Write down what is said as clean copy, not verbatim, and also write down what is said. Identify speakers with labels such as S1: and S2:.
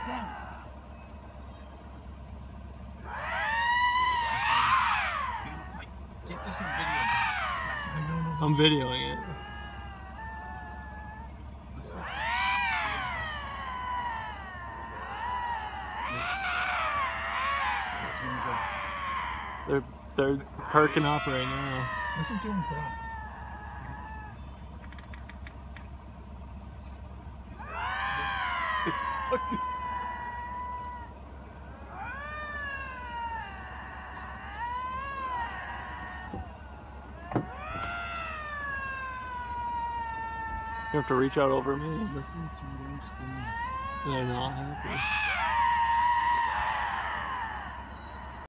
S1: It's them. Get this on video.
S2: I'm videoing it. They're perking up right now.
S1: Listen to him cry.
S2: You have to reach out over me.
S1: Listen to them scream.
S2: They're not happy.